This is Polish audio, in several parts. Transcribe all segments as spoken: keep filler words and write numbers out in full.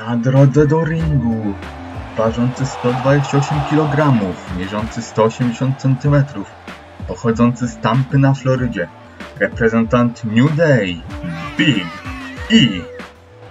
Na drodze do ringu, ważący sto dwadzieścia osiem kilogramów, mierzący sto osiemdziesiąt centymetrów, pochodzący z Tampy na Florydzie, reprezentant New Day, Big E.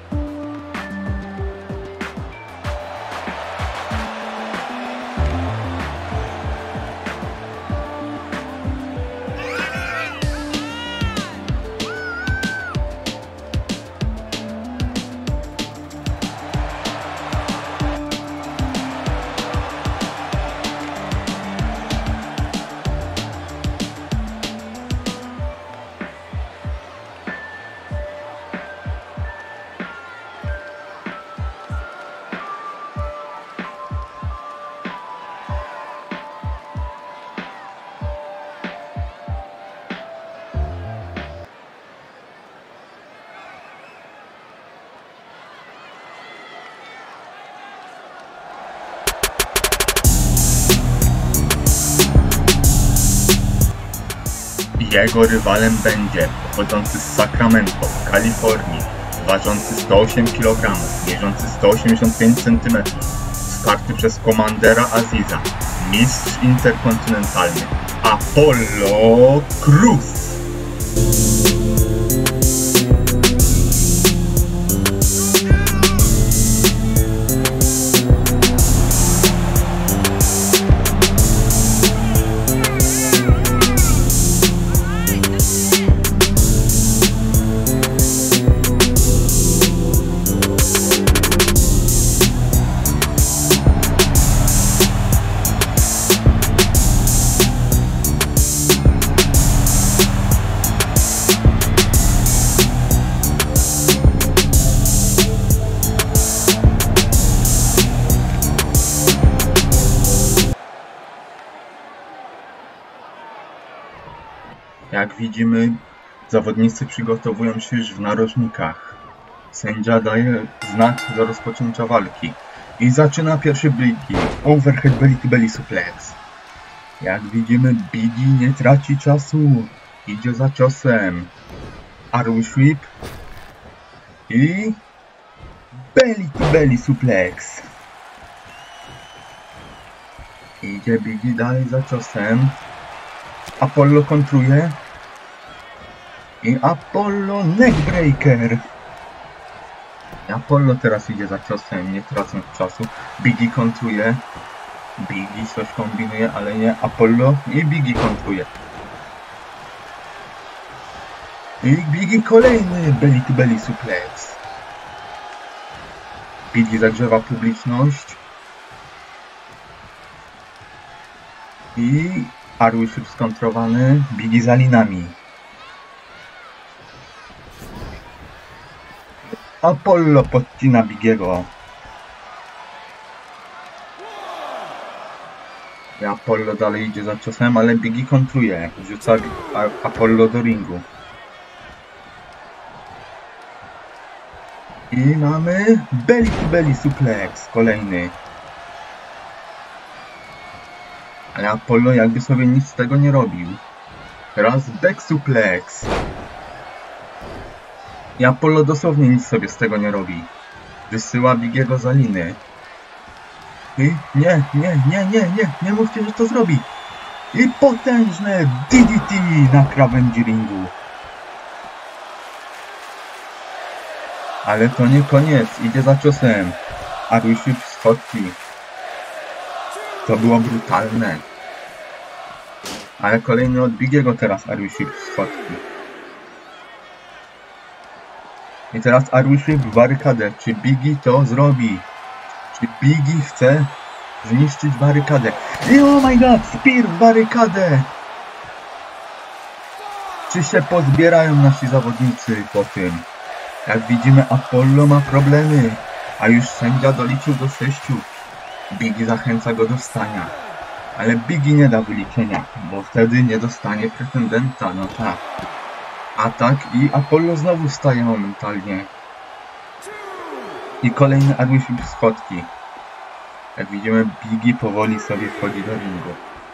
Jego rywalem będzie pochodzący z Sacramento, Kalifornii, ważący sto osiem kilogramów, mierzący sto osiemdziesiąt pięć centymetrów, wsparty przez Commandera Aziza, mistrz interkontynentalny Apollo Crews. Jak widzimy, zawodnicy przygotowują się już w narożnikach. Sędzia daje znak do rozpoczęcia walki. I zaczyna pierwszy Big E. Overhead belly to belly suplex. Jak widzimy, Big E nie traci czasu. Idzie za ciosem. Arrow sweep. I belly to belly suplex. Idzie Big E dalej za ciosem. Apollo kontruje. I Apollo neckbreaker. I Apollo teraz idzie za ciosem, nie tracąc czasu. Big E kontruje. Big E coś kombinuje, ale nie. Apollo i Big E kontruje. I Big E kolejny belly to belly suplex. Big E zagrzewa publiczność. I Arrow sweep skontrowany. Big E za linami. Apollo podcina Bigiego. I Apollo dalej idzie za ciosem, ale Big E kontruje. Wrzuca Apollo do ringu. I mamy belly to belly suplex kolejny. Ale Apollo jakby sobie nic z tego nie robił. Teraz back suplex. I Apollo dosłownie nic sobie z tego nie robi. Wysyła Bigiego za liny. I nie, nie, nie, nie, nie, nie mówcie, że to zrobi. I potężne D D T na krawędzi ringu. Ale to nie koniec, idzie za ciosem. Arrow sweep schodki. To było brutalne. Ale kolejny od Bigiego teraz Arrow sweep schodki. I teraz Arrow sweep w barykadę. Czy Big E to zrobi? Czy Big E chce zniszczyć barykadę? I oh my god, spear w barykadę! Czy się pozbierają nasi zawodnicy po tym? Jak widzimy, Apollo ma problemy, a już sędzia doliczył do sześciu. Big E zachęca go do wstania. Ale Big E nie da wyliczenia, bo wtedy nie dostanie pretendenta, no tak. Atak i Apollo znowu wstaje momentalnie. I kolejny Arrow sweep schodki. Jak widzimy, Big E powoli sobie wchodzi do ringu.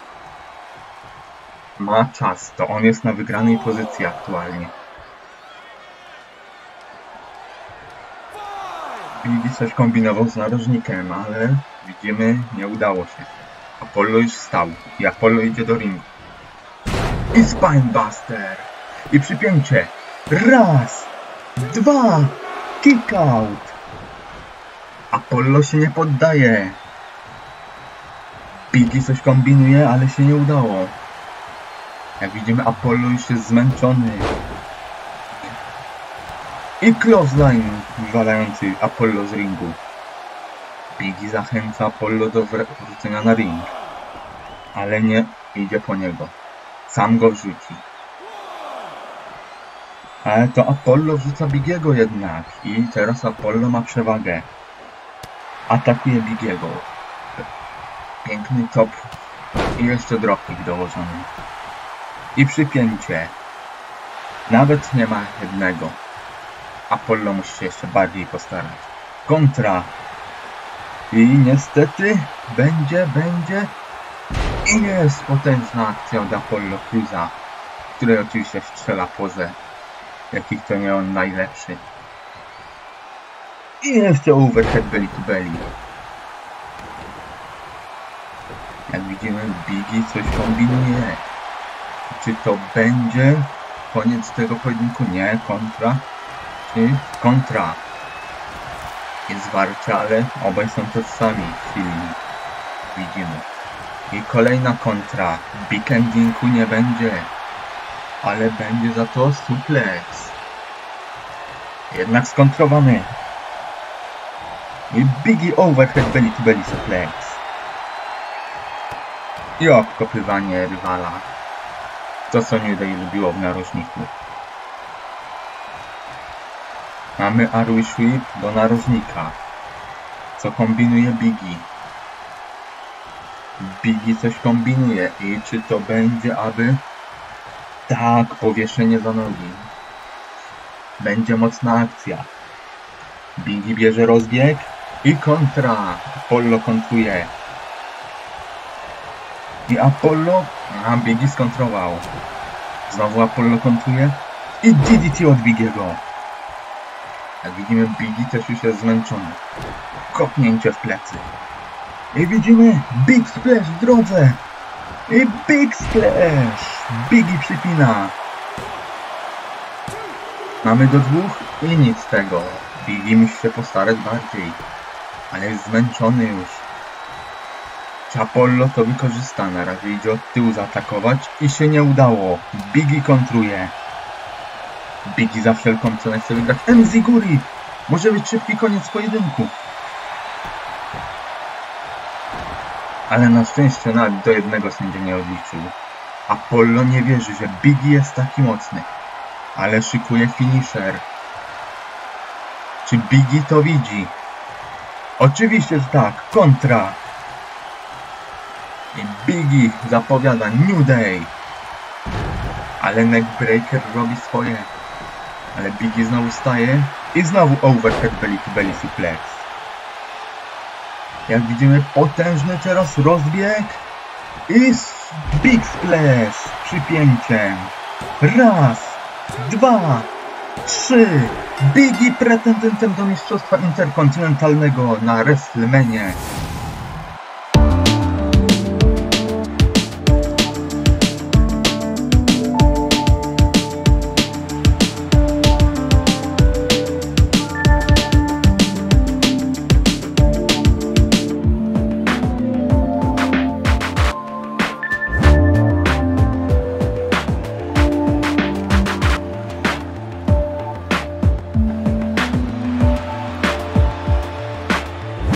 Ma czas, to on jest na wygranej pozycji aktualnie. Biggie coś kombinował z narożnikiem, ale widzimy, nie udało się. Apollo już wstał i Apollo idzie do ringu. I Spinebuster. I przypięcie. Raz, dwa, kick out. Apollo się nie poddaje. Biggie coś kombinuje, ale się nie udało. Jak widzimy, Apollo już jest zmęczony. I clothesline wywalający Apollo z ringu. Biggie zachęca Apollo do wrócenia na ring. Ale nie idzie po niego. Sam go wrzuci. Ale to Apollo wrzuca Biggiego jednak. I teraz Apollo ma przewagę. Atakuje Biggiego. Piękny top. I jeszcze dropkick dołożony. I przypięcie. Nawet nie ma jednego. Apollo musi się jeszcze bardziej postarać. Kontra. I niestety będzie, będzie. I jest potężna akcja od Apollo Crewsa, który oczywiście strzela pozę, jakich to nie on najlepszy. I jeszcze overhead belly to belly. Jak widzimy, Biggie coś kombinuje. Czy to będzie koniec tego pojedynku? Nie, kontra. Czy kontra. Jest zwarcie, ale obaj są tożsami w chwili. Widzimy. I kolejna kontra. Big endingu nie będzie. Ale będzie za to suplex. Jednak skontrowany. I Biggie overhead belly to belly suplex. I obkopywanie rywala. To co New Day lubiło w narożniku. Mamy Irish Whip do narożnika. Co kombinuje Biggie? Biggie coś kombinuje. I czy to będzie, aby... Tak, powieszenie za nogi. Będzie mocna akcja. Biggie bierze rozbieg. I kontra. Apollo kontruje. I Apollo... A, Biggie skontrował. Znowu Apollo kontruje. I D D T od Biggiego. Jak widzimy, Biggie też już jest zmęczony. Kopnięcie w plecy. I widzimy Big Splash w drodze. I Big Splash. Biggie przypina. Mamy do dwóch i nic z tego. Biggie musi się postarać bardziej. Ale jest zmęczony już. Czy Apollo to wykorzysta? Na razie idzie od tyłu zaatakować i się nie udało. Biggie kontruje. Biggie za wszelką cenę chce wygrać. Enziguri! Może być szybki koniec pojedynku. Ale na szczęście nawet do jednego sędzia nie odliczył. Apollo nie wierzy, że Biggie jest taki mocny. Ale szykuje finisher. Czy Biggie to widzi? Oczywiście, że tak. Kontra. I Biggie zapowiada New Day. Ale neckbreaker robi swoje. Ale Biggie znowu staje. I znowu overhead belly to belly suplex. Jak widzimy, potężny teraz rozbieg. I Big Splash. Przypięciem. Raz. Dwa. Trzy. Biggie pretendentem do mistrzostwa interkontynentalnego na WrestleManie.